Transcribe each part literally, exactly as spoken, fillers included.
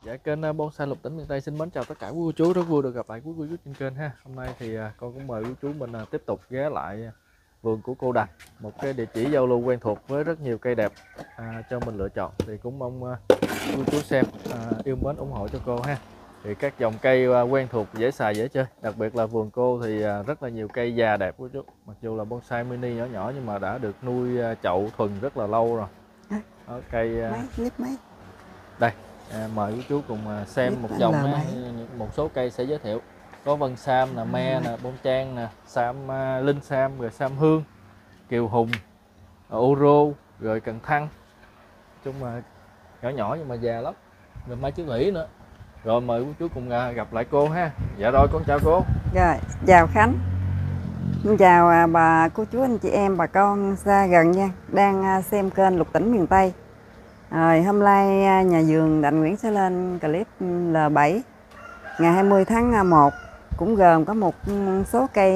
Dạ, kênh uh, Bonsai Lục Tỉnh miền Tây xin mến chào tất cả quý cô chú, rất vui được gặp lại quý cô chú trên kênh ha. Hôm nay thì uh, con cũng mời quý chú mình uh, tiếp tục ghé lại vườn của cô Đằng, một cái địa chỉ giao lưu quen thuộc với rất nhiều cây đẹp uh, cho mình lựa chọn. Thì cũng mong uh, quý chú xem uh, yêu mến ủng hộ cho cô ha. Thì các dòng cây uh, quen thuộc, dễ xài dễ chơi, đặc biệt là vườn cô thì uh, rất là nhiều cây già đẹp quý chú. Mặc dù là bonsai mini nhỏ nhỏ nhưng mà đã được nuôi uh, chậu thuần rất là lâu rồi. Đó, cây uh, mấy, clip mấy. Đây. À, mời quý chú cùng xem một dòng ha, một số cây sẽ giới thiệu. Có vân sam nè, me nè, bông trang nè, sam uh, linh sam, rồi sam hương, kiều hùng, ô rô, rồi cần thăng. Chung mà nhỏ nhỏ nhưng mà già lắm. Rồi mai chứ lũy nữa. Rồi mời quý chú cùng uh, gặp lại cô ha. Dạ rồi, con chào cô. Rồi, chào Khánh. Xin chào uh, bà cô chú anh chị em bà con xa gần nha, đang uh, xem kênh Lục Tỉnh miền Tây. Rồi, hôm nay nhà vườn Đặng Nguyễn sẽ lên clip L bảy ngày hai mươi tháng một, cũng gồm có một số cây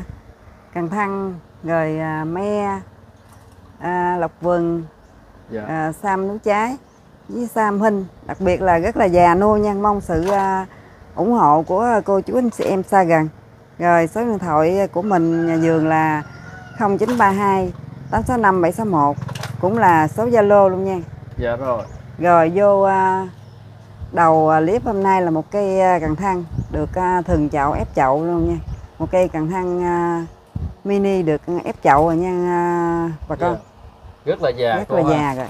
cần thăng, rồi me, lộc vừng, dạ. Sam núi trái với sam hinh, đặc biệt là rất là già nuôi nha. Mong sự ủng hộ của cô chú anh chị em xa gần. Rồi số điện thoại của mình nhà vườn là không chín ba hai tám sáu năm bảy sáu một, cũng là số Zalo luôn nha. Dạ rồi. Rồi vô uh, đầu uh, clip hôm nay là một cây uh, cần thăng được uh, thường chậu ép chậu luôn nha. Một cây cần thăng uh, mini được ép chậu rồi nha uh, bà con. Dạ. Rất là già. Rất là ha. Già rồi.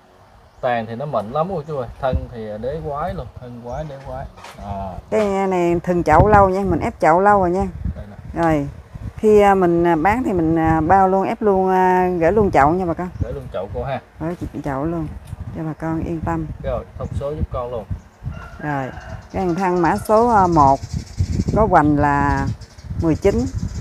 Tàn thì nó mịn lắm cô chú ơi, thân thì đế quái luôn, thân quái đế quái. À. Cây này thường chậu lâu nha, mình ép chậu lâu rồi nha. Rồi khi uh, mình bán thì mình uh, bao luôn, ép luôn, uh, gửi luôn chậu nha bà con. Gửi luôn chậu cô ha. Gửi chậu luôn cho bà con yên tâm. Rồi thông số giúp con luôn. Rồi cái cần thăng mã số một có hoành là mười chín,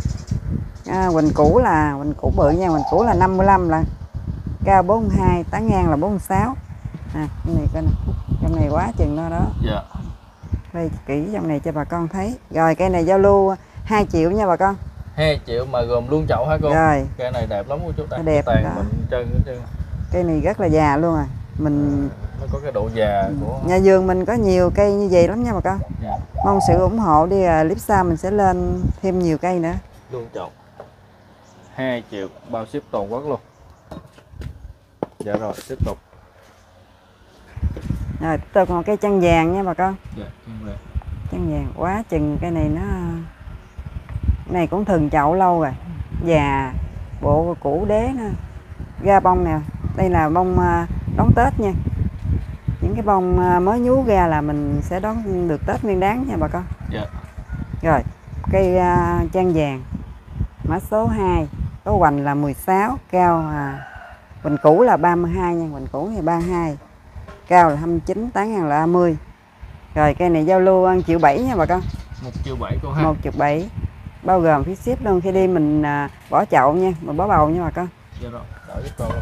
à, hoành cũ là hoành cũ bự nha, hoành cũ là năm mươi lăm, là cao bốn mươi hai, tán ngang là bốn mươi sáu. À, cái này coi nè, trong này quá chừng nó đó. Dạ. Đây kỹ trong này cho bà con thấy. Rồi cây này giao lưu hai triệu nha bà con. hai triệu mà gồm luôn chậu hả cô? Rồi. Cây này đẹp lắm cô chú ta. Đẹp tàn đó. Mình trơn trơn. Cây này rất là già luôn rồi. Mình nó có cái độ già của nhà vườn mình có nhiều cây như vậy lắm nha bà con. Dạ. Mong sự ủng hộ đi, clip sau mình sẽ lên thêm nhiều cây nữa. Luôn chậu hai triệu bao ship toàn quốc luôn. Dạ rồi, tiếp tục. Rồi tiếp tục một cây chăn vàng nha bà con. Dạ, chăn vàng. Chăn vàng quá chừng, cây này nó cái này cũng thường chậu lâu rồi, già, bộ cũ đế nữa. Ra bông nè, đây là bông đón Tết nha. Những cái bông mới nhú ra là mình sẽ đón được Tết Nguyên Đán nha bà con. Dạ. Rồi cây uh, chăn vàng mã số hai có hoành là mười sáu, cao à, hoành cũ là ba mươi hai nha, hoành cũ thì ba mươi hai, cao là hai mươi chín, tán ngang là ba mươi. Rồi cây này giao lưu ăn triệu bảy nha bà con. một triệu bảy cô ha. một triệu bảy bao gồm phí ship luôn. Khi đi mình à, bỏ chậu nha, mình bỏ bầu nha bà con. Dạ rồi, đợi giúp con luôn.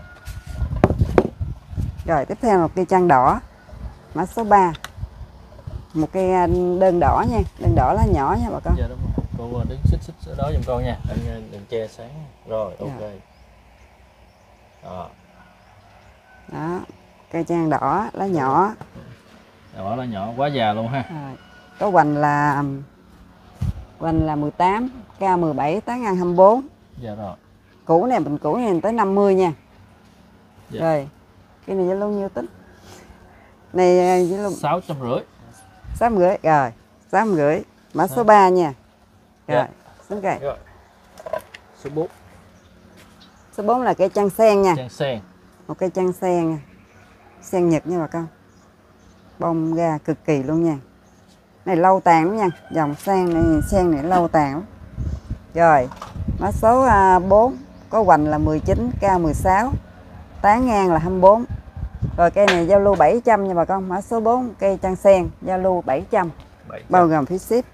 Rồi tiếp theo một cây chăn đỏ mã số ba, một cây đơn đỏ nha, đơn đỏ lá nhỏ nha bà con. Dạ đúng rồi, cô đứng xích xích ở đó giùm con nha, đừng, đừng che sáng. Rồi ok. Dạ. Đó. Đó, cây chăn đỏ lá nhỏ. Đỏ lá nhỏ quá già luôn ha. Rồi. Có hoành là hoành là mười tám, cao mười bảy, tán ngang hai mươi bốn. Dạ rồi. Cũ này bình cũ này tới năm mươi nha. Dạ. Rồi cái này lâu nhiêu tính này? sáu trăm rưỡi. sáu trăm rưỡi. Rồi sáu trăm rưỡi mã số ba nha. Rồi dạ. Xuống cây. Rồi. Số bốn. Số bốn là cây chăn sen nha. Chăn sen. Một cây chăn sen nha. Sen Nhật nha bà con. Bông ra cực kỳ luôn nha. Này lâu tàn lắm nha. Dòng sen này, sen này lâu tàn lắm. Rồi mã số bốn có hoành là mười chín, cao mười sáu, tán ngang là hai mươi bốn. Rồi cây này giao lưu bảy trăm nha bà con. Mã số bốn cây chăn sen giao lưu bảy trăm, bao gồm phí ship.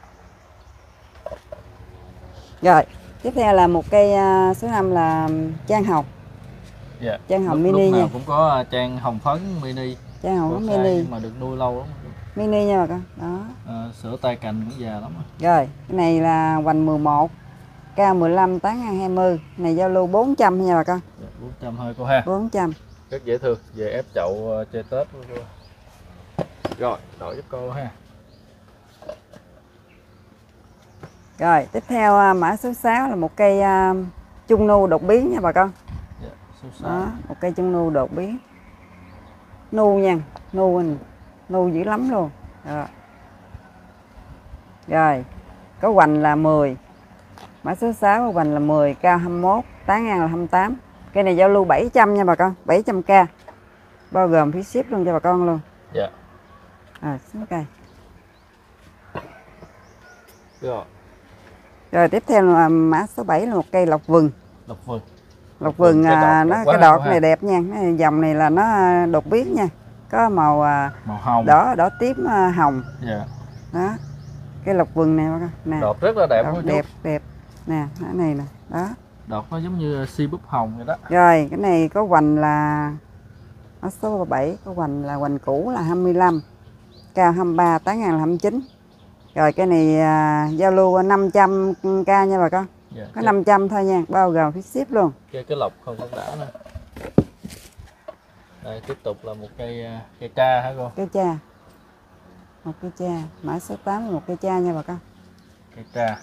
Rồi tiếp theo là một cây số năm là trang hồng. Dạ. Trang hồng lúc, mini lúc nào nha. Cũng có trang hồng phấn mini. Trang hồng phấn mini mà được nuôi lâu lắm. Mini nha bà con. Đó. À, sữa tay cành cũng già lắm rồi. Rồi cái này là hoành mười một, cao mười lăm, tán ngang hai mươi. Này giao lưu bốn trăm nha bà con. Dạ, bốn trăm thôi cô ha. bốn trăm. Rất dễ thương, về ép chậu chơi Tết luôn cô. Rồi, đổi giúp cô ha. Rồi, tiếp theo à, mã số sáu là một cây à, trung nu đột biến nha bà con. Dạ, số sáu. Đó, một cây trung nu đột biến. Nu nha, nu nu dữ lắm luôn. Rồi. Rồi, có hoành là mười. Mã số sáu có hoành là mười, cao hai mươi mốt, tán ngang là hai mươi tám. Cây này giao lưu bảy trăm nha bà con, bảy trăm k. Bao gồm phí ship luôn cho bà con luôn. Dạ. À, xuống cây. Rồi. Rồi tiếp theo là mã số bảy là một cây lộc vừng. Lộc vừng. Lộc vừng cái à, đọt nó đẹp cái quá đọt ha. này đẹp nha. Cái dòng này là nó đột biến nha. Có màu à, Màu hồng. đỏ đỏ tím à, hồng. Dạ. Đó. Cái lộc vừng này bà con. Nè. Đọt rất là đẹp Đọt cô chú. đẹp đẹp. Nè, cái này nè. Đó. Đọt nó giống như si búp hồng vậy đó. Rồi, cái này có hoành là mã số bảy, có hoành là hoành cũ là hai mươi lăm, cao hai mươi ba, tán ngang là hai mươi chín. Rồi cái này à, giao lưu năm trăm k nha bà con. Dạ. Có năm trăm thôi nha, bao gồm phí ship luôn. Cây cái lộc không cũng đã nữa. Đây tiếp tục là một cây à, cây tra hả cô? Cây cha. Một cây cha, mã số tám là một cây cha nha bà con. Cây tra.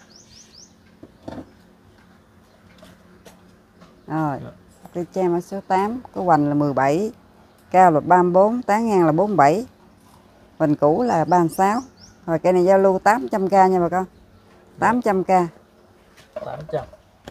Rồi, Dạ. cây cha mã số tám, có hoành là mười bảy, cao là ba mươi bốn, tán ngang là bốn mươi bảy. Hoành cũ là ba mươi sáu. Rồi cây này giao lưu tám trăm k nha bà con. tám trăm k. tám trăm.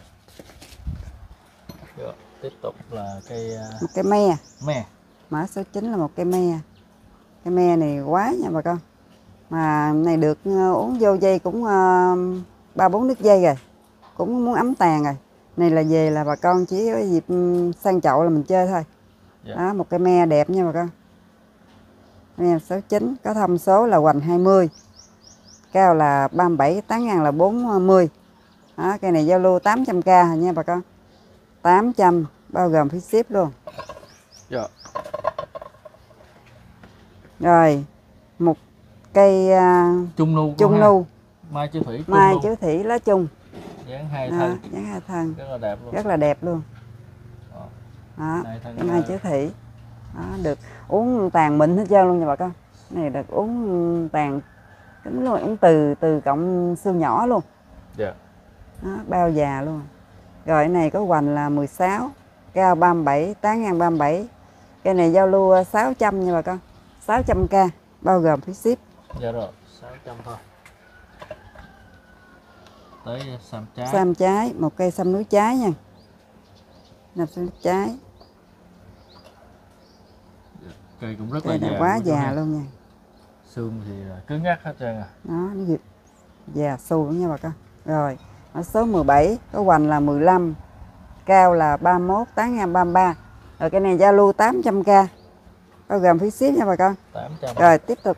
Rồi, tiếp tục là cây à, Một cây me. me. Mã số chín là một cây me. Cây me này quá nha bà con. Mà này được uh, uống vô dây cũng ba uh, bốn nước dây rồi. Cũng muốn ấm tàn rồi. Này là về là bà con chỉ có dịp um, sang chậu là mình chơi thôi. Dạ. Đó, một cây me đẹp nha bà con. Me số chín, có thông số là hoành hai mươi. Cao là ba mươi bảy, tán ngang là bốn mươi. Đó, cây này giao lưu tám trăm k nha bà con. tám trăm bao gồm phí ship luôn. Dạ. Rồi, một cây uh, Trung nu. trung nu, Mai chữ thủy. mai nu. chữ thủy lá chung. Dáng hai Đó, thân. dáng hai thân. Rất là đẹp luôn. Rất là đẹp luôn. Đó. Đó, Hai thân, cái mai chữ thủy. Đó, được uống tàn mịn hết trơn luôn nha bà con. Này được uống tàn tính luôn, uống từ từ cộng xương nhỏ luôn. Dạ. Đó, bao già luôn. Rồi cái này có hoành là mười sáu, cao ba mươi bảy, tán ngang ba mươi bảy. Cái này giao lưu sáu trăm nha bà con. sáu trăm k bao gồm phí ship. Dạ rồi, sáu trăm thôi. Tới sam trái. Sam trái, một cây sâm núi trái nha. Nằm sâm núi trái. Cây cũng rất Cây là này già. quá của chú già ha. luôn nha. Xương thì là cứng ngắc hết trơn à. Đó, nó giật già xù lắm nha bà con. Rồi, ở số mười bảy, có hoành là mười lăm, cao là ba mươi mốt, tán ngang ba mươi ba. Rồi cái này giao lưu tám trăm k bao gồm phí ship nha bà con. tám trăm. Rồi tiếp tục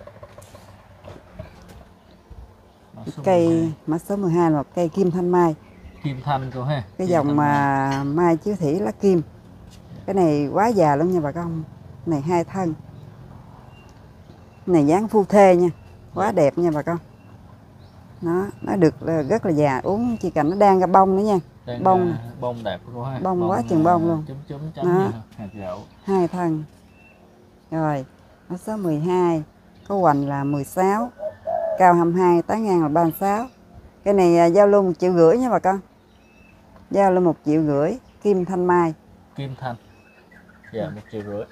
Mã số mười cây hai. mã số mười hai là một cây kim thanh mai. Kim thanh cô ha. Cái Kim dòng thanh mà mai chiếu thủy lá kim. Cái này quá già luôn nha bà con. Này hai thân. Này dáng phu thê nha. Quá đẹp nha bà con. Nó nó được rất là già, uống chỉ cần nó đang ra bông nữa nha. Đang Bông. ra bông đẹp của cô ha. Bông quá chừng bông luôn. Chấm chấm chấm Đó. như hạt gạo. Hai thân. Rồi, mã số mười hai, có hoành là mười sáu, cao hai mươi hai, tán ngang là ba mươi sáu. Cái này à, giao lưu một triệu rưỡi nha bà con. Giao lưu một triệu rưỡi, kim thanh mai. Kim thanh. Dạ một triệu rưỡi.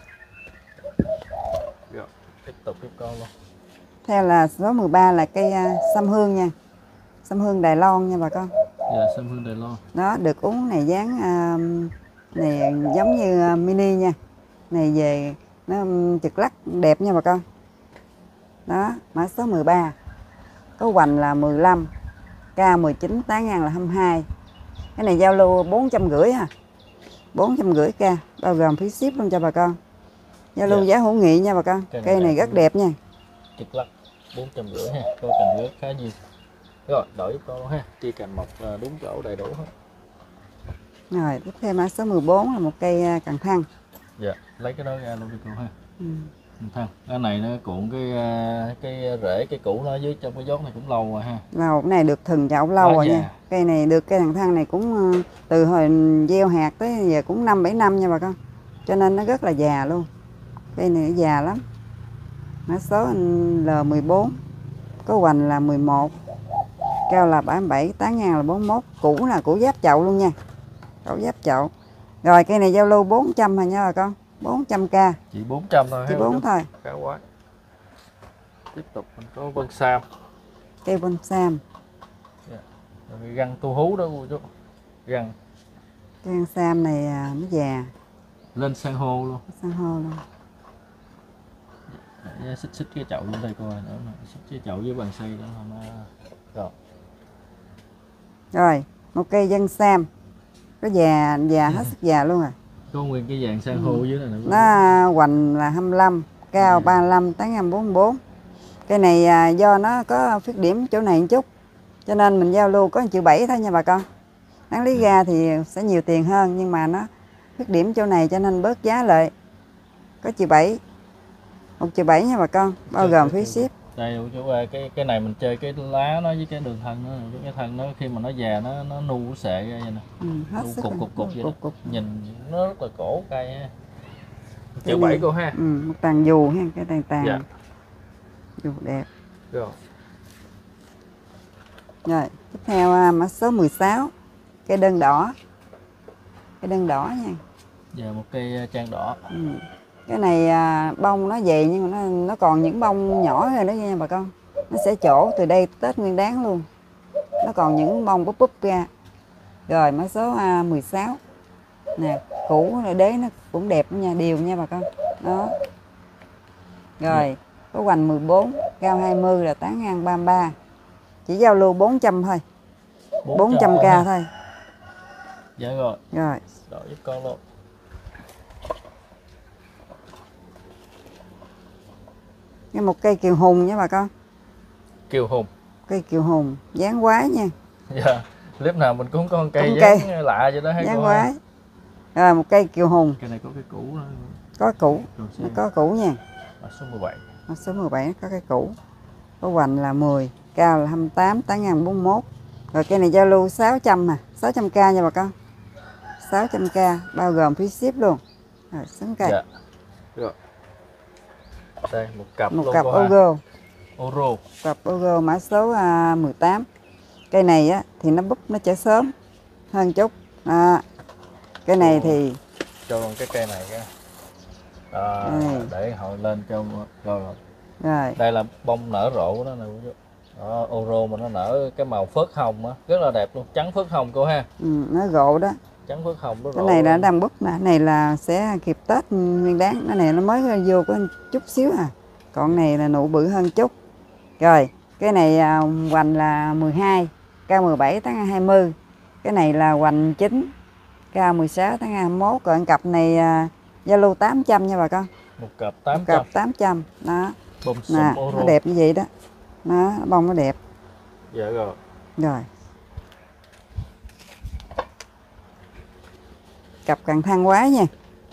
Rồi, tiếp tục tiếp con luôn. Theo là số mười ba là cây à, sâm hương nha. Sâm hương Đài Loan nha bà con. Dạ sâm hương Đài Loan. Đó, được uống này dáng à, này giống như à, mini nha. Này về nó um, trực lắc đẹp nha bà con. Đó, mã số mười ba. Có hoành là mười lăm, cao mười chín, tán ngang là hai mươi hai. Cái này giao lưu bốn trăm rưỡi ha. bốn trăm rưỡi k, bao gồm phí ship luôn cho bà con. Giao lưu Dạ. giá hữu nghị nha bà con. Cây này Cây này đẹp rất luôn. đẹp nha. Trực lắc bốn trăm rưỡi ha. Cô cần rước khá nhiều. Rồi, đổi giúp con luôn ha. Chia cành mọc à, đúng chỗ đầy đủ hết. Rồi, tiếp theo mã số mười bốn là một cây à, cần thăng. Dạ, lấy cái đó ra luôn đi cô ha. Ừ. Cần thăng. Cái này nó cuộn cái à, cái rễ cái củ nó dưới trong cái giót này cũng lâu rồi ha. Lâu cái này được thừng chậu lâu Quá rồi già. nha. Cây này được cây thằng thăng này cũng uh, từ hồi gieo hạt tới giờ cũng năm bảy năm nha bà con. Cho nên nó rất là già luôn. Cây này nó già lắm. Mã số L mười bốn, có hoành là mười một, cao là bảy mươi bảy, tán ngang là bốn mươi mốt. Cũ là cũ giáp chậu luôn nha, cũ giáp chậu. Rồi cây này giao lưu bốn trăm thôi nha bà con, bốn trăm k. Chỉ bốn trăm thôi. Chỉ bốn thôi. Khá quá. Tiếp tục mình có Vân Sam. Cây Vân Sam. Yeah. Rồi găng tu hú đó cô chú. Găng. Cây Vân Sam này à, nó già. Lên san hô luôn. San hô luôn. Yeah, xích xích cái chậu lên đây coi nữa, xích cái chậu với bàn xây đó nó. Rồi. Rồi, một cây Vân Sam. Có già, già hết sức già luôn à. Có nguyên cái dạng san hô dưới này nữa. Nó hoành là hai mươi lăm, cao ba mươi lăm, tán ngang bốn mươi bốn. Cây này à, do nó có khuyết điểm chỗ này một chút, cho nên mình giao lưu có một triệu bảy thôi nha bà con. Đáng lý ra thì sẽ nhiều tiền hơn, nhưng mà nó khuyết điểm chỗ này cho nên bớt giá lại. Có triệu bảy, một triệu bảy nha bà con, bao gồm phí ship. Đây chú ơi, cái cái này mình chơi cái lá nó với cái đường thân nó, cái thân nó khi mà nó già nó nó nu sệ ra vậy nè. Ừ, hết Nu sức cục rồi. cục cục vậy Cục, đó. cục. Nhìn nó rất là cổ cây ha. Triệu bảy cô ha. Ừ, một tàn dù ha, cái tàn tàn. Dạ. Dù đẹp. Rồi. Rồi, tiếp theo à, mã số mười sáu, cây đơn đỏ. Cây đơn đỏ nha. Giờ một cây trang đỏ. Ừ. Cái này à, bông nó dày nhưng mà nó, nó còn những bông nhỏ rồi đó nha bà con. Nó sẽ trổ từ đây Tết Nguyên Đán luôn. Nó còn những bông búp búp ra. Rồi mã số à, mười sáu. Nè, củ rồi đế nó cũng đẹp nha, đều nha bà con. Đó. Rồi, có hoành mười bốn, cao hai mươi là tán ngang ba mươi ba. Chỉ giao lưu bốn trăm thôi. bốn trăm k thôi. Dạ rồi. Rồi. Đỏ giúp con luôn. Cái một cây kiều hùng nha bà con. Kiều hùng. Cây kiều hùng, dáng quái nha. Dạ. Clip nào mình cũng có con cây Cũng dáng cây. lạ vậy đó hay Dáng cô quái. Rồi một cây kiều hùng. Cây này có cái củ đó. Có củ, nó có củ nha. Ở số mười bảy. Ở số mười bảy có cái củ. Có hoành là mười, cao là hai mươi tám, tán ngang bốn mươi mốt. Rồi cây này giao lưu sáu trăm nè, sáu trăm k nha bà con. sáu trăm k bao gồm phí ship luôn. Rồi xứng cây. Dạ. Rồi. Đây một cặp Một luôn cặp cô ha. Ogo. Oro. Cặp Ogo mã số à, mười tám. Cây này á thì nó búp nó chở sớm hơn chút. À, cái này thì cho con cái cây này cái. À, để họ lên cho rồi. Rồi. Đây là bông nở rộ đó nè cô chú. Đó, Oro mà nó nở cái màu phớt hồng á, rất là đẹp luôn, trắng phớt hồng cô ha. Ừ, nó gộ đó. Trắng phớt hồng đó. Cái này là đang búp nè, này là sẽ kịp Tết Nguyên Đán, cái này nó mới vô có chút xíu à. Còn này là nụ bự hơn chút. Rồi, cái này à, hoành là mười hai, cao mười bảy, tán ngang hai mươi. Cái này là hoành chín, cao mười sáu, tán ngang hai mươi mốt. Còn cặp này à, giao lưu tám trăm nha bà con. Một cặp tám trăm. Một cặp tám trăm. Đó. Bông sùm Nè, Oro. nó đẹp như vậy đó. Nó bông nó đẹp. Dạ rồi. Rồi. Cặp càng thăng quái nha.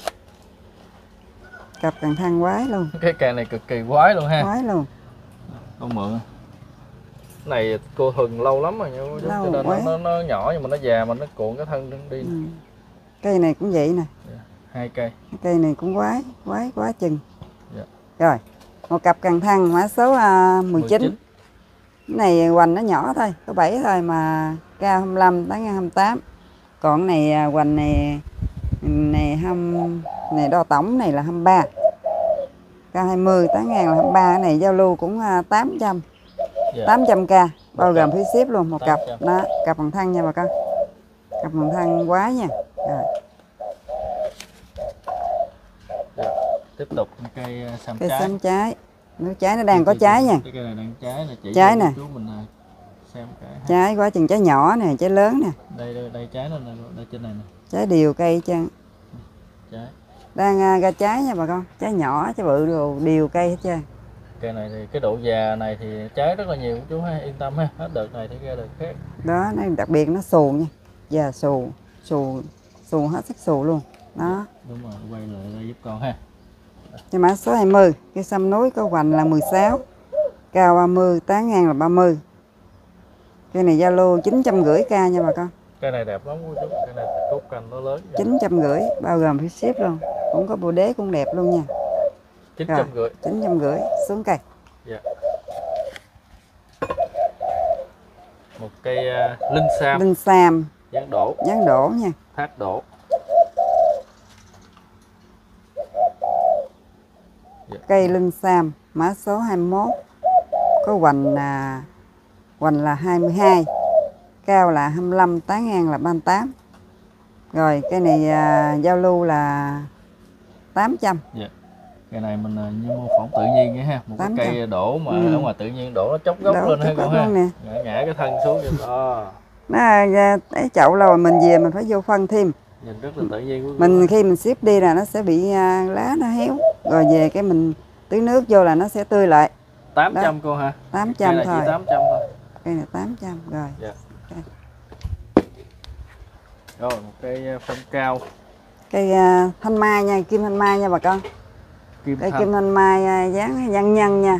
Cặp càng thăng quái luôn. Cái cây này cực kỳ quái luôn ha. Quái luôn. Con mượn. Cái này cô thuần lâu lắm rồi nha cô chú. Lâu Cho nên quá. nó, nó, nó nhỏ nhưng mà nó già mà nó cuộn cái thân đi. Ừ. Cây này cũng vậy nè. Dạ. Hai cây. Cây này cũng quái, quái quá chừng. Dạ. Rồi, một cặp càng thăng mã số à, mười chín. mười chín. Cái này hoành nó nhỏ thôi, có bảy thôi mà cao hai mươi lăm, tán ngang hai mươi tám. Còn cái này à, hoành này này hai này đo tổng này là hai mươi ba. Cao hai mươi, tán ngang là hai mươi ba. Cái này giao lưu cũng à, tám trăm. Dạ. tám trăm k bao gồm phí ship luôn, một cặp. tám trăm. Đó, cặp bằng thân nha bà con. Cặp bằng thân quá nha. Rồi. Dạ. Tiếp tục cây sâm Cây trái. sâm trái. Nó trái nó đang có trái nha. Cái cây này đang trái là chỉ Trái nè. chú mình à, xem cái. Trái quá chừng trái nhỏ nè, trái lớn nè. Đây đây, đây trái nó nè, đây trên này nè. Trái đều cây chân. Trái. Đang à, ra trái nha bà con. Trái nhỏ, trái bự đồ đều cây hết trơn. Cây này thì cái độ già này thì trái rất là nhiều chú ha, yên tâm ha. Hết đợt này thì ra đợt khác. Đó, nó đặc biệt nó xù nha. Già xù, xù, xù hết sức xù luôn. Đó. Đúng rồi, quay lại đây giúp con ha. Cái mã số hai mươi, cây sâm núi có hoành là mười sáu, cao ba mươi, tán ngang là ba mươi. Cây này giao lưu chín trăm rưỡi k nha bà con. Cây này đẹp lắm cô chú, cây này cốt cành nó lớn. chín trăm rưỡi bao gồm phí ship luôn. Cũng có bộ đế cũng đẹp luôn nha. chín trăm rưỡi. chín trăm rưỡi xuống cây. Dạ. Một cây uh, linh sam. Linh sam. Dán đổ. Dán đổ nha. Thác đổ. Dạ. Cây linh sam mã số hai mươi mốt. Có hoành là hoành là hai mươi hai, cao là hai mươi lăm, tán ngang là ba mươi tám. Rồi cây này à, giao lưu là tám trăm. Dạ. Cây này mình uh, như mô phỏng tự nhiên vậy ha, một cái cây đổ mà ừ. ở ngoài tự nhiên đổ nó chốc gốc đổ lên ha cô ha. Nè. Ngã, ngã cái thân xuống vậy đó. Nó cái chậu rồi mình về mình phải vô phân thêm. Nhìn rất là tự nhiên. Mình khi mình xếp đi là nó sẽ bị à, lá nó héo, rồi về cái mình tưới nước vô là nó sẽ tươi lại. tám trăm cô ha. tám trăm cây thôi. Chỉ tám trăm thôi. Cây này tám trăm rồi. Dạ. Okay. Rồi một cây phong cao. Cây uh, thanh mai nha, kim thanh mai nha bà con. Kim cây thanh. kim thanh mai uh, dáng văn nhân nha.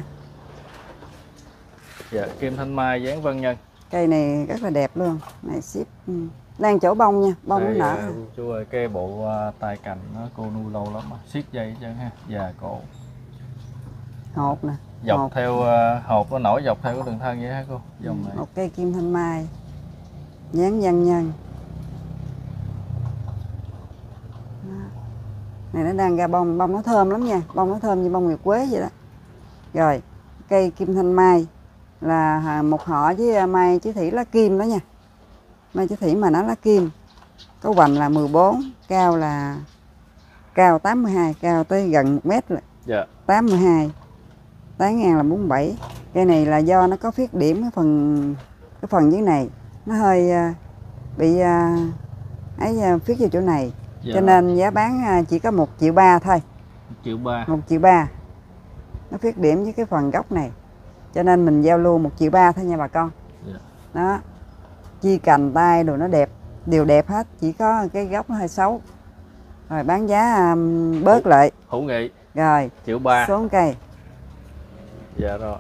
Dạ, kim thanh mai dáng văn nhân. Cây này rất là đẹp luôn. Này ship um, đang chỗ bông nha, bông nó nở. Uh, chú ơi, cái bộ uh, tài cành nó cô nuôi lâu lắm mà, siết dây chứ ha, già cổ. Hột nè. Dọc hột. theo uh, hột nó nổi dọc theo cái đường thân vậy hả cô? Dòng này. Một cây kim thanh mai dáng văn nhân. Này nó đang ra bông, bông nó thơm lắm nha, bông nó thơm như bông nguyệt quế vậy đó. Rồi, cây kim thanh mai là một họ với mai chứ thủy lá kim đó nha. Mai chứ thủy mà nó lá kim. Có hoành là mười bốn, cao là cao tám mươi hai, cao tới gần một mét rồi. Dạ. tám mươi hai. Tán ngang là bốn mươi bảy. Cây này là do nó có khuyết điểm cái phần cái phần dưới này nó hơi uh, bị uh, ấy uh, khuyết vào chỗ này. Dạ. Cho nên giá bán uh, chỉ có một triệu ba thôi. một triệu ba. một triệu ba. Nó khuyết điểm với cái phần gốc này. Cho nên mình giao lưu một triệu ba thôi nha bà con. Dạ. Đó. Chi cành tay đồ nó đẹp, đều đẹp hết, chỉ có cái gốc nó hơi xấu. Rồi bán giá um, bớt Hữu, lại. Hữu nghị. Rồi. Triệu ba. Xuống cây. Dạ rồi.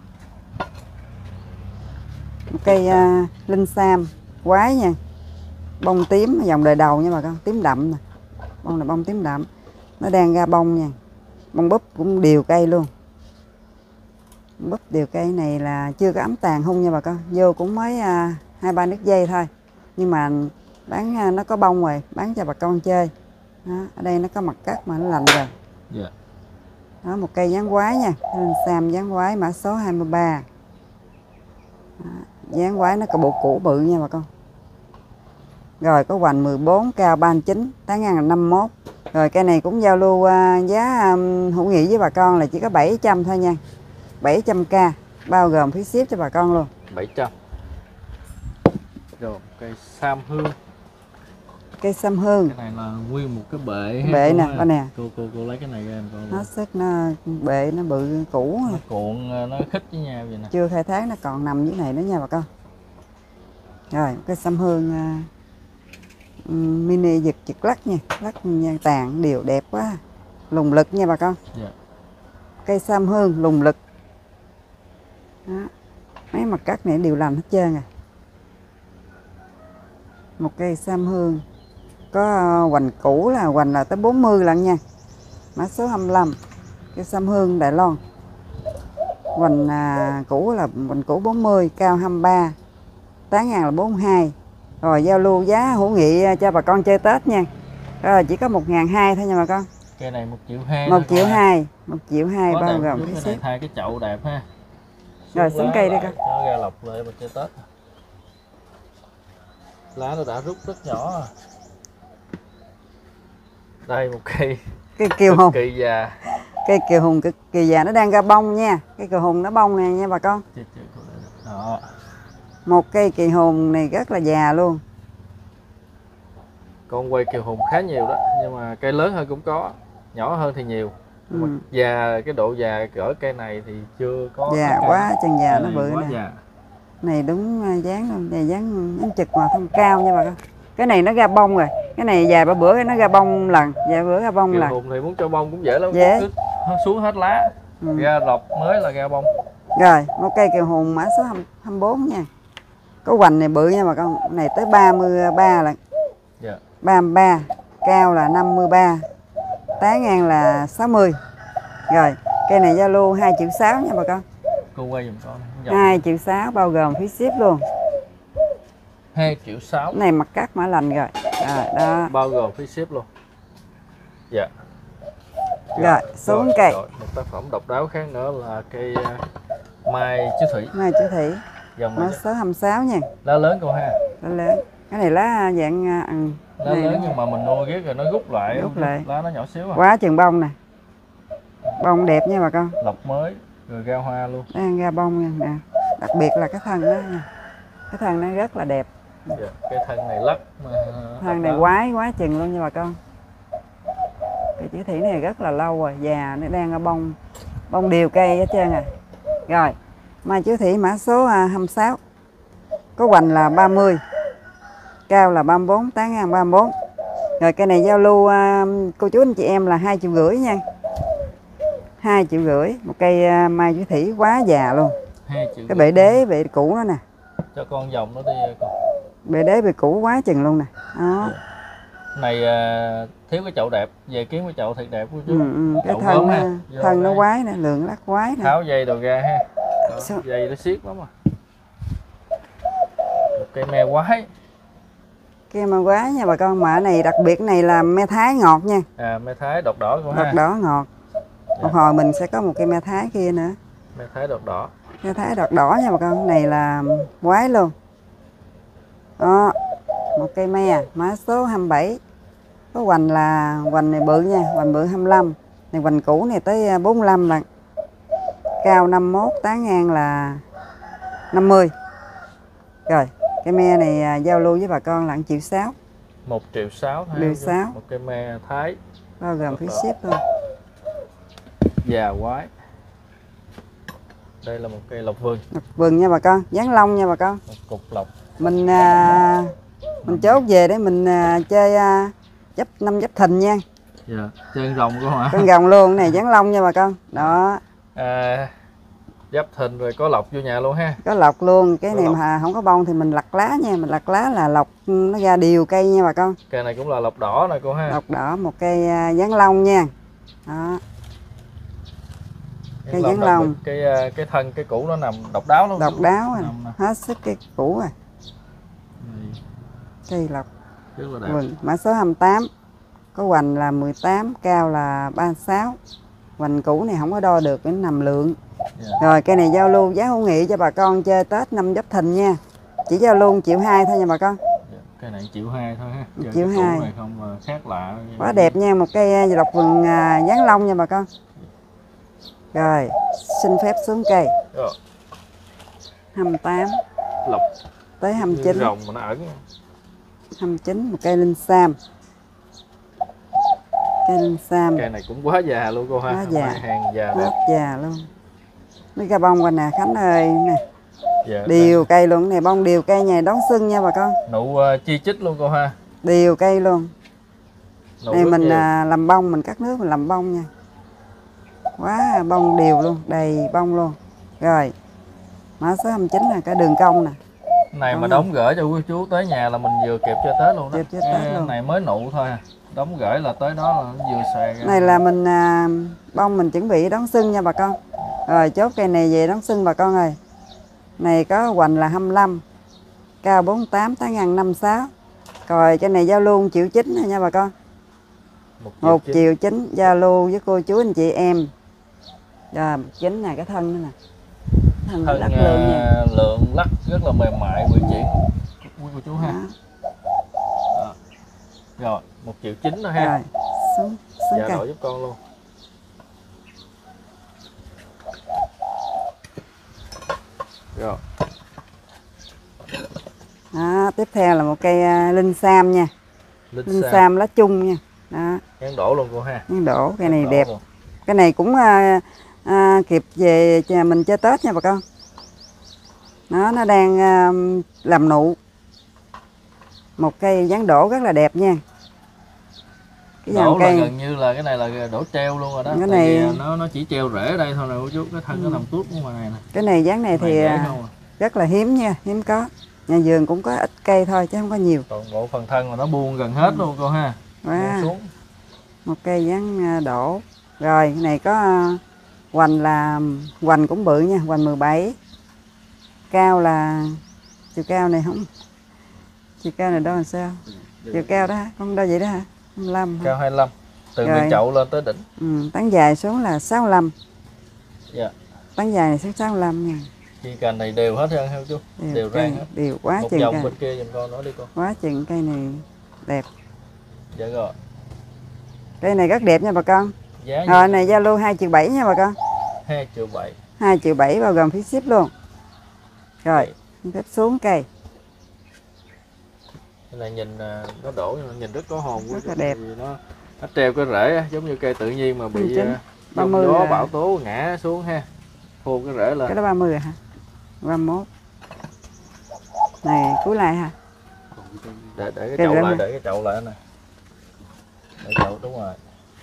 Một cây uh, linh sam quái nha. Bông tím dòng đời đầu nha bà con, tím đậm nè. Bông là bông tím đậm. Nó đang ra bông nha. Bông búp cũng đều cây luôn. Búp đều cây này là chưa có ấm tàn hung nha bà con. Vô cũng mới hai ba nước dây thôi. Nhưng mà bán uh, nó có bông rồi, bán cho bà con chơi. Đó, ở đây nó có mặt cắt mà nó lành rồi. Dạ. Đó, một cây dáng quái nha, linh sam dáng quái mã số hai mươi ba. Đó, dáng quái nó có bộ củ bự nha bà con. Rồi có hoành mười bốn, cao ba mươi chín, tán ngang là năm mươi mốt. Rồi cây này cũng giao lưu uh, giá um, hữu nghị với bà con là chỉ có bảy trăm thôi nha. bảy trăm k, bao gồm phí ship cho bà con luôn. bảy trăm. Rồi cây sam hương. Cây sâm hương. Cái này là nguyên một cái bệ. Cái bệ nè, con nè. Cô cô cô lấy cái này ra em coi. Nó sức nó bệ nó bự cũ. Nó cuộn nó khít với nhau vậy nè. Chưa khai thác nó còn nằm dưới này nữa nha bà con. Rồi cái sâm hương uh, mini giật giật lắc nha, lắc nha, tàn đều đẹp quá. Lùng lực nha bà con. Dạ. Cây sâm hương lùng lực. Đó. Mấy mặt cắt này đều làm hết trơn à. Một cây sâm hương có hoành cũ là hoành là tới bốn mươi lận nha, mã số hai mươi lăm. Cây sâm hương Đài Loan hoành à, cũ là hoành cũ bốn mươi, cao hai mươi ba, tán ngang là bốn mươi hai. Rồi giao lưu giá hữu nghị cho bà con chơi Tết nha. Rồi chỉ có một ngàn hai thôi nha bà con. Cây này một triệu hai. một triệu hai, một triệu hai bao gồm cái này thay cái chậu đẹp ha. Rồi xuống cây đi con. Nó ra lọc lại mà chơi Tết. Lá nó đã rút rất nhỏ à. Đây một cây cây kiều hùng kỳ già. Cây kiều hùng cực kỳ già, nó đang ra bông nha. Cây kiều hùng nó bông nè nha bà con. Đó. Một cây kiều hùng này rất là già luôn. Con quay kiều hùng khá nhiều đó, nhưng mà cây lớn hơn cũng có, nhỏ hơn thì nhiều. Ừ. Mà già, cái độ già cỡ cây này thì chưa có. Già quá, chân già nó bự nè. Già. Này đúng dáng luôn, này dáng dáng trực mà thân cao nha bà con. Cái này nó ra bông rồi, cái này vài ba bữa nó ra bông lần, vài bữa ra bông kiều lần. Hùng thì muốn cho bông cũng dễ lắm, dễ. Cứ xuống hết lá, ừ. Ra lọc mới là ra bông. Rồi, một cây kiều hùng mã số hai mươi bốn nha. Có hoành này bự nha bà con, cái này tới ba mươi ba lần. Dạ. ba mươi ba, cao là năm mươi ba, tán ngang là sáu mươi. Rồi cây này giao lưu hai triệu sáu nha bà con. Cô quay giùm con. hai triệu sáu bao gồm phí ship luôn. hai triệu sáu. Cái này mặt cắt mã lành rồi. Rồi đó. Bao gồm phí ship luôn. Dạ. Rồi, xuống cây. Rồi, một tác phẩm độc đáo khác nữa là cây uh, mai chứ thủy. Mai chứ thủy. Dòng Mã số hai mươi sáu nha. Lá lớn cô ha. Lá lớn. Cái này lá dạng ăn. Lá lớn đó. Nhưng mà mình nuôi ghét rồi nó rút lại. Rút lại. Lá nó nhỏ xíu à. Quá chừng bông nè. Bông đẹp nha bà con. Lọc mới rồi ra hoa luôn. Đang ra bông nha nè. Đặc biệt là cái thân đó nha. Cái thân nó rất là đẹp. Dạ, cái thân này lắc mà thân này quái quá chừng luôn nha bà con. Cái chữ thủy này rất là lâu rồi, già nó đang ở bông bông đều cây hết trơn à. Rồi mai chữ thủy mã số hai mươi sáu, có hoành là ba mươi, cao là ba mươi bốn, tán ngang ba mươi bốn. Rồi cây này giao lưu cô chú anh chị em là hai triệu rưỡi nha. Hai triệu rưỡi một cây mai chữ thủy quá già luôn. Cái bệ đế bệ cũ đó nè. Cho con vòng nó đi con. Bệ đế bệ cũ quá chừng luôn nè. Đó. Dạ. Này uh, thiếu cái chậu đẹp, về kiếm cái chậu thiệt đẹp của chú. Ừ, ừ. Cái thân nó, thân nó quái nè, lượng lắc quái nè. Tháo dây đồ ra ha. Đó, dây nó siết lắm à. Một cây me quái. Cây me quái nha bà con, mà này đặc biệt này là me thái ngọt nha. À, me thái đọt đỏ của ha. Đọt đỏ ngọt. Dạ. Một hồi mình sẽ có một cây me thái kia nữa. Me thái đọt đỏ. Me thái đọt đỏ nha bà con, này là quái luôn. Đó, một cây me mã số hai mươi bảy. Có hoành là hoành này bự nha, hoành bự hai mươi lăm. Này hoành cũ này tới bốn mươi lăm lần. Cao năm mươi mốt, tán ngang là năm mươi. Rồi, cây me này giao lưu với bà con là một triệu sáu. một triệu sáu triệu sáu. Một cây me thái. Bao gồm phí ship luôn. Già quái. Đây là một cây lộc vừng. Lộc vừng nha bà con, dán lông nha bà con. Một cục lộc. Mình à, mình chốt về để mình à, chơi à, chấp năm chấp thìn nha. Dạ, chơi rồng của hả? Con rồng luôn, này dán lông nha bà con. Đó. À, giáp thìn rồi có lộc vô nhà luôn ha. Có lộc luôn, cái có này lộc. Mà không có bông thì mình lặt lá nha, mình lặt lá là lộc nó ra đều cây nha bà con. Cây này cũng là lộc đỏ này cô ha. Lộc đỏ, một cây à, dán lông nha. Đó. Cây dán lông. Cái cái thân cái củ nó nằm độc đáo luôn. Độc đáo à. Hết sức cái củ à. Cây lộc. Rất là đẹp. Vâng, mã số hai mươi tám. Có hoành là mười tám, cao là ba mươi sáu. Hoành cũ này không có đo được, nó nằm lượng. Yeah. Rồi cây này giao lưu giá hữu nghị cho bà con chơi Tết năm Giáp Thìn nha. Chỉ giao lưu triệu hai thôi nha bà con. Yeah. Cây này triệu hai thôi ha. Chơi triệu hai. Này không mà khác lạ. Quá đẹp nha, một cây lộc vừng dán lông nha bà con. Rồi, xin phép xuống cây. Rồi. hai mươi tám. Lộc. Tới hai mươi chín. Rồng mà nó ẩn. hai mươi chín, một cây linh sam. Cây linh sam. Cây này cũng quá già luôn cô ha. Quá già. Hàng già rất đẹp. già luôn. Mấy cây bông quanh nè Khánh ơi nè. Dạ, điều đây. Cây luôn này, bông điều cây này đón xuân nha bà con. Nụ uh, chi chít luôn cô ha. Điều cây luôn. Nụ này mình à, làm bông, mình cắt nước mình làm bông nha. Quá bông đều luôn, đầy bông luôn. Rồi mã số hai mươi chín là cái đường cong nè. Này Đúng mà đóng gửi cho quý chú tới nhà là mình vừa kịp chơi Tết luôn đó. Kịp chơi Tết luôn. Này mới nụ thôi à. Đóng gửi là tới đó là nó vừa xòe ra. Này là mình à, bông mình chuẩn bị đón xuân nha bà con. Rồi chốt cây này về đón xuân bà con ơi. Này có hoành là hai mươi lăm, cao bốn mươi tám, tán ngang năm mươi sáu. Rồi cái này giao lưu triệu chín nha bà con. Một triệu chín giao lưu với cô chú anh chị em. Rồi chín nè, cái thân nữa nè. Thân, thân lắc lượng nha. Lượng lắc rất là mềm mại, vừa chuyển quý cô chú ha. Đó. Rồi một triệu chín thôi ha. Rồi xuống xuống dạ, cây. đổi giúp con luôn. Rồi. Đó, tiếp theo là một cây uh, linh sam nha. Linh, linh sam. sam lá chung nha. Đó. Ngán đổ luôn cô ha. Ngán đổ, cây này đẹp. Luôn. Cái này cũng uh, uh, kịp về mình chơi Tết nha bà con. Nó nó đang uh, làm nụ. Một cây dáng đổ rất là đẹp nha. Cái đổ cây... là gần như là cái này là đổ treo luôn rồi đó. Cái này vì nó nó chỉ treo rễ ở đây thôi nè cô chú, cái thân ừ. nó nằm tuốt ở ngoài này nè. Cái này dáng này thì à. rất là hiếm nha, hiếm có. Nhà vườn cũng có ít cây thôi chứ không có nhiều. Toàn bộ phần thân mà nó buông gần hết ừ. luôn cô ha. Wow. Xuống. Một cây dáng đổ. Rồi cái này có à, hoành là hoành cũng bự nha, hoành mười bảy. Cao là chiều cao này không, chiều cao này đo làm sao? Chiều cao đó hả? Con đo vậy đó hả? hai mươi lăm hả? Cao hai mươi lăm, từ Rồi. miệng chậu lên tới đỉnh. Ừ, tán dài xuống là sáu mươi lăm. Dạ. Tán dài này xuống sáu mươi lăm nha. Chi cành này đều hết trơn hả chú? Đều, Đều cây, rang hết. đều quá Một chừng vòng cây. bên kia giùm con nói đi con. Quá chừng cây này đẹp. Dạ rồi. Cây này rất đẹp nha bà con. Giá gì? Rồi này giao lưu hai triệu bảy nha bà con. hai triệu bảy. hai triệu bảy bao gồm phí ship luôn. Rồi, phép xuống cây. Cái này nhìn à, nó đổ nhưng mà nhìn rất có hồn, Rất là đẹp. Vì nó nó treo cái rễ á, giống như cây tự nhiên mà bị Chính. à, ba giông mươi gió là- bão tố ngã xuống ha, khô cái rễ lên. Cái đó ba mươi rồi hả? ba mươi mốt. Này cuối lại hả? Để để cái Cái chậu rễ lại, này. để cái chậu lại nè. Để chậu đúng rồi.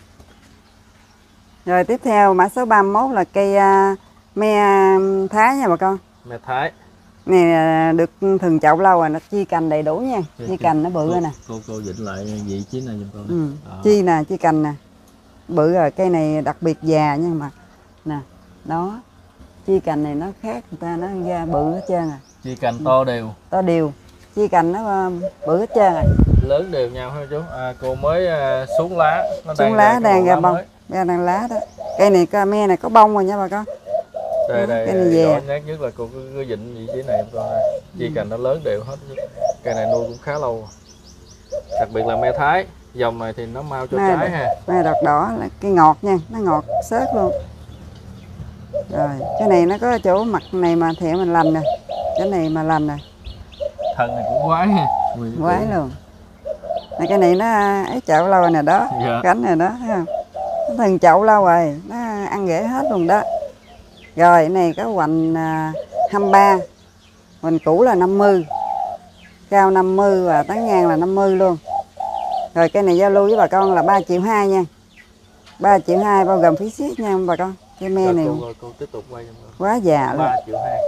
Rồi tiếp theo mã số ba mươi mốt là cây uh, me Thái nha bà con. Me Thái. Này à, được thường chậu lâu rồi, nó chi cành đầy đủ nha. Chi cành nó bự rồi nè. Cô cô dịnh lại vị trí này giùm con. Ừ. Đó. Chi nè, chi cành nè. Bự rồi, cây này đặc biệt già nha mà. Nè, đó. Chi cành này nó khác người ta, nó ra bự hết trơn à. Chi cành to đều, To đều. Chi cành nó uh, bự hết trơn à. lớn đều nhau ha chú. À, cô mới à, xuống lá, nó Xuống đang lá ra cái đang bộ ra lá bông. mới. Ra đang lá đó. Cây này có me này có bông rồi nha bà con. Đây Đó, đây, cái này về. rõ nhất nhất là cô cứ, cứ dịnh vị trí này giùm con đây. Chi cành nó lớn đều hết. Cây này nuôi cũng khá lâu rồi. Đặc biệt là me Thái, dòng này thì nó mau cho Này trái đỏ- ha. Me đọt đỏ là cây ngọt nha, nó ngọt xớt luôn. Rồi, cái này nó có chỗ mặt này mà thẻ mình lành nè. Cái này mà lành nè, Thân này cũng quái ha. quái luôn. Này cái này nó ấy chậu lâu rồi nè đó, Dạ. cánh này đó, thấy không? Nó từng chậu lâu rồi, nó ăn rễ hết luôn đó. Rồi, cái này có hoành à, hai mươi ba, hoành cũ là năm mươi, cao năm mươi và tán ngang là năm mươi luôn. Rồi cái này giao lưu với bà con là ba triệu hai nha. ba triệu hai bao gồm phí ship nha bà con. Cái me Rồi này cô, cô, cô tiếp tục quay giùm con. quá già luôn. ba triệu hai.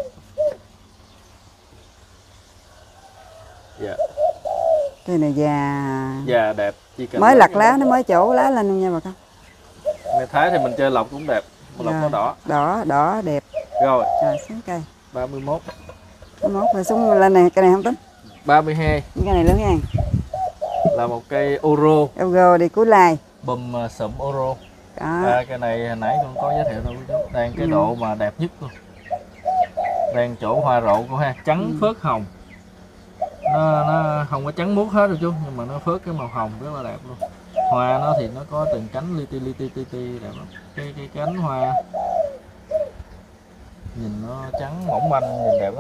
Dạ. Cái này già. Dạ đẹp. Chi cành Mới lớn lặt như lá thế. nó mới trổ lá lên luôn nha bà con. Me Thái thì mình chơi lọc cũng đẹp. Lọc nó Rồi, đỏ. Đỏ, đỏ đẹp. Rồi, Rồi xuống cây. ba mươi mốt. Mốt rồi xuống lên này, cây này không tính. ba mươi hai Cái này lớn nha. là một cây Oro, Euro đi cuối lai. bùm à, sụm Oro. Đó. À, cái này hồi nãy con có giới thiệu đâu chú. Đang cái Ừ. độ mà đẹp nhất luôn. Đang chỗ hoa rộ của ha, trắng Ừ. phớt hồng. Nó nó không có trắng muốt hết đâu chú, nhưng mà nó phớt cái màu hồng rất là đẹp luôn. Hoa nó thì nó có từng cánh li ti li ti ti ti đẹp lắm. Cái cái cánh hoa nhìn nó trắng mỏng manh, nhìn đẹp lắm.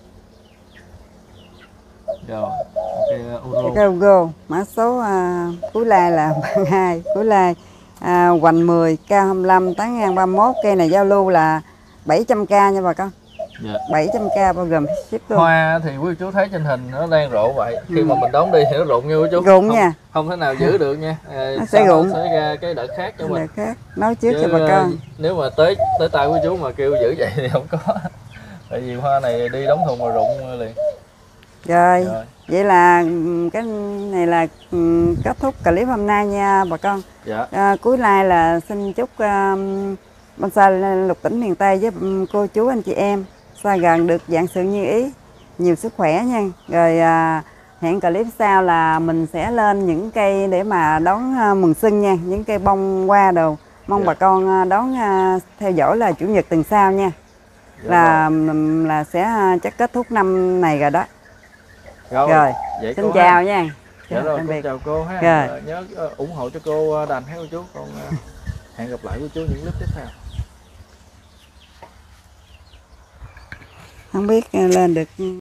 Rồi, ok Oro. Cái Euro, mã số à, cuối lai là ba mươi hai, cuối lai à, hoành mười, cao hai mươi lăm, tán ngang ba mươi mốt. Cây này giao lưu là bảy trăm k nha bà con. Dạ. bảy trăm k bao gồm ship luôn. Hoa thì quý chú thấy trên hình nó đang rộ vậy, khi Ừ. mà mình đón đi thì nó rụng nha quý chú. Rụng không, nha. không thể nào giữ được nha. À, Nó sau sẽ đó rụng. sẽ ra cái đợt khác cho mình. Được khác. Nói trước Chứ, cho bà con. nếu mà tới tới tay quý chú mà kêu giữ vậy thì không có. Tại vì hoa này đi đóng thùng mà rụng liền. Rồi, Rồi. vậy là ừm, cái này là ừm, kết thúc clip hôm nay nha bà con. Dạ. À, cuối like là xin chúc um, bonsai lục tỉnh miền Tây với um, cô chú anh chị em xa gần được dạng sự như ý, nhiều sức khỏe nha. Rồi à, hẹn clip sau là mình sẽ lên những cây để mà đón à, mừng xuân nha, những cây bông hoa đồ. Mong Dạ. bà con à, đón à, theo dõi là chủ nhật tuần sau nha. Dạ Là ừm, là sẽ à, chắc kết thúc năm này rồi đó. Rồi, Rồi, vậy xin cô chào ha. nha. Dạ rồi, tạm con biệt. chào cô ha. Rồi. Rồi, nhớ ờ, ủng hộ cho cô ờ, Đành ha cô chú. Con ờ, hẹn gặp lại cô chú những clip tiếp theo. Không biết à, lên được